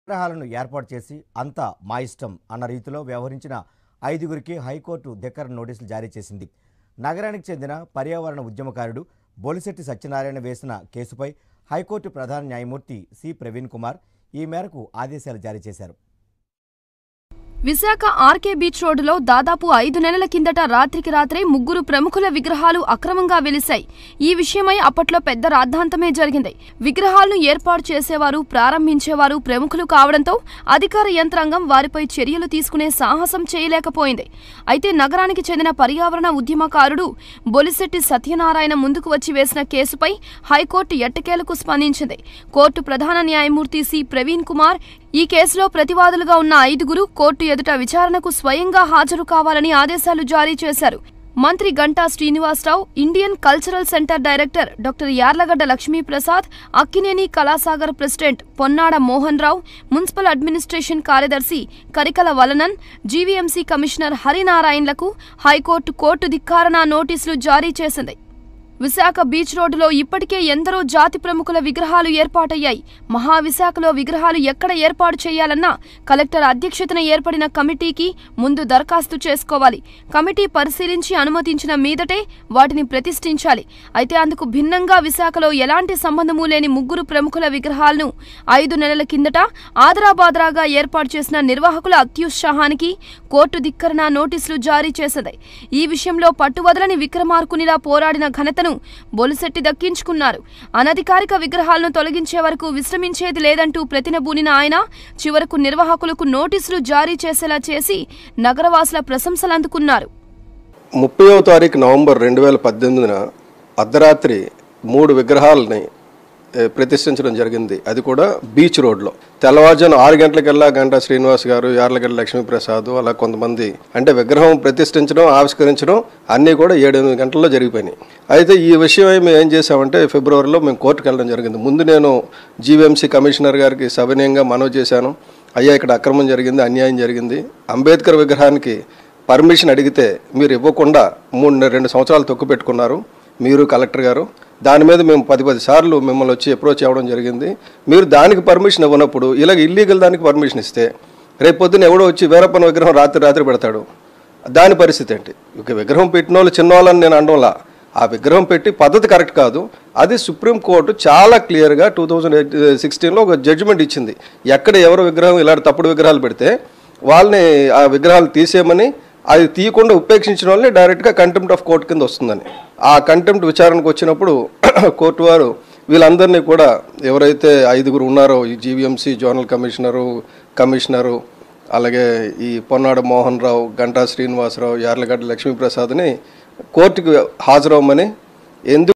విగ్రహాలను ఏర్పాటు చేసి అంతా మా ఇష్టం అన్న రీతిలో వ్యవహరించిన ఐదుగురికి హైకోర్టు ధిక్కరణ నోటీసులు జారీ చేసింది. నగరానికి చెందిన పర్యావరణ ఉద్యమకారుడు బొలిశెట్టి సత్యనారాయణ వేసిన కేసుపై హైకోర్టు ప్రధాన న్యాయమూర్తి సి ప్రవీణ్ కుమార్ ఈ మేరకు ఆదేశాలు జారీ చేశారు. విశాఖ ఆర్కే బీచ్ రోడ్డులో దాదాపు 5 నెలల కిందట రాత్రికి రాత్రే ముగ్గురు ప్రముఖుల విగ్రహాలు అక్రమంగా వెలిశాయి. ఈ విషయమై అప్పట్లో పెద్ద రాద్ధాంతమే జరిగింది. విగ్రహాలను ఏర్పాటు చేసేవారు, ప్రారంభించేవారు ప్రముఖులు కావడంతో అధికార యంత్రాంగం వారిపై చర్యలు తీసుకునే సాహసం చేయలేకపోయింది. అయితే నగరానికి చెందిన పర్యావరణ ఉద్యమకారుడు బొలిశెట్టి సత్యనారాయణ ముందుకు వచ్చి వేసిన కేసుపై హైకోర్టు ఎట్టకేలకు స్పందించింది. కోర్టు ప్రధాన న్యాయమూర్తి సి ప్రవీణ్ కుమార్ ఈ కేసులో ప్రతివాదులుగా ఉన్న 5గురు కోర్టు ఎదుట విచారణకు స్వయంగా హాజరు కావాలని ఆదేశాలు జారీ చేశారు. మంత్రి Ganta Srinivasarao, Indian cultural centre director doctor Yarlagadda Lakshmiprasad, Akkineni Kalasagar president Ponnada Mohan Rao, municipal administration కార్యదర్శి కరికల వలనన్, జీవీఎంసీ కమిషనర్ హరినారాయణలకు హైకోర్టు కోర్టు ధిక్కారణ నోటీసులు జారీ చేసింది. విశాఖ బీచ్ రోడ్డులో ఇప్పటికే ఎందరో జాతి ప్రముఖుల విగ్రహాలు ఏర్పాటయ్యాయి. మహావిశాఖలో విగ్రహాలు ఎక్కడ ఏర్పాటు చేయాలన్నా కలెక్టర్ అధ్యక్షతన ఏర్పడిన కమిటీకి ముందు దరఖాస్తు చేసుకోవాలి. కమిటీ పరిశీలించి అనుమతించిన మీదటే వాటిని ప్రతిష్ఠించాలి. అయితే అందుకు భిన్నంగా విశాఖలో ఎలాంటి సంబంధమూ లేని ముగ్గురు ప్రముఖుల విగ్రహాలను 5 నెలల కిందట ఆదరాబాద్రాగా ఏర్పాటు చేసిన నిర్వాహకుల అత్యుత్సాహానికి కోర్టు ధిక్కరణ నోటీసులు జారీ చేసింది. ఈ విషయంలో పట్టువదలని విక్రమార్కునిలా పోరాడిన ఘనతను బొలిశెట్టి దక్కించుకున్నారు. అనధికారిక విగ్రహాలను తొలగించే వరకు విశ్రమించేది లేదంటూ ప్రతినబూనిన ఆయన చివరకు నిర్వాహకులకు నోటీసులు జారీ చేసేలా చేసి నగరవాసుల ప్రశంసలు అందుకున్నారు. 30వ తారీఖు నవంబర్ 2018న అర్ధరాత్రి 3 విగ్రహాలని ప్రతిష్ఠించడం జరిగింది. అది కూడా బీచ్ రోడ్లో తెల్లవారుజాము 6 గంటలకల్లా గంటా శ్రీనివాస్ గారు, యార్లగడ్డ లక్ష్మీప్రసాద్ అలా కొంతమంది అంటే విగ్రహం ప్రతిష్ఠించడం, ఆవిష్కరించడం అన్నీ కూడా 7-8 గంటల్లో జరిగిపోయినాయి. అయితే ఈ విషయం మేము ఏం చేసామంటే ఫిబ్రవరిలో మేము కోర్టుకు వెళ్ళడం జరిగింది. ముందు నేను జీవీఎంసీ కమిషనర్ గారికి సవినయంగా మనవి చేశాను. అయ్యా ఇక్కడ అక్రమం జరిగింది, అన్యాయం జరిగింది. అంబేద్కర్ విగ్రహానికి పర్మిషన్ అడిగితే మీరు ఇవ్వకుండా 2 సంవత్సరాలు తొక్కు పెట్టుకున్నారు మీరు కలెక్టర్ గారు. దాని మీద మేము 10 సార్లు మిమ్మల్ని వచ్చి అప్రోచ్ అవ్వడం జరిగింది. మీరు దానికి పర్మిషన్ ఇవ్వనప్పుడు ఇలాగ ఇల్లీగల్ దానికి పర్మిషన్ ఇస్తే రేపు పొద్దున్న ఎవడో వచ్చి వీరప్పన విగ్రహం రాత్రి పెడతాడు. దాని పరిస్థితి ఏంటి? ఇక విగ్రహం పెట్టిన వాళ్ళు చిన్నవాళ్ళని నేను అనడంలా, ఆ విగ్రహం పెట్టి పద్ధతి కరెక్ట్ కాదు. అది సుప్రీంకోర్టు చాలా క్లియర్గా 2016లో ఒక జడ్జిమెంట్ ఇచ్చింది. ఎక్కడ ఎవరు విగ్రహం ఇలాంటి తప్పుడు విగ్రహాలు పెడితే వాళ్ళని ఆ విగ్రహాలు తీసేయమని, అది తీయకుండా ఉపేక్షించిన వాళ్ళని డైరెక్ట్గా కంటెంప్ట్ ఆఫ్ కోర్ట్ కింద వస్తుందని. ఆ కంటెంప్ట్ విచారణకు వచ్చినప్పుడు కోర్టు వారు వీళ్ళందరినీ కూడా ఎవరైతే 5గురు ఉన్నారో ఈ జీవీఎంసీ జోనల్ కమిషనరు అలాగే ఈ పొన్నాడ మోహన్ రావు, గంటా శ్రీనివాసరావు, యార్లగడ్డ లక్ష్మీప్రసాద్ని కోర్టుకు హాజరవ్వమని, ఎందుకు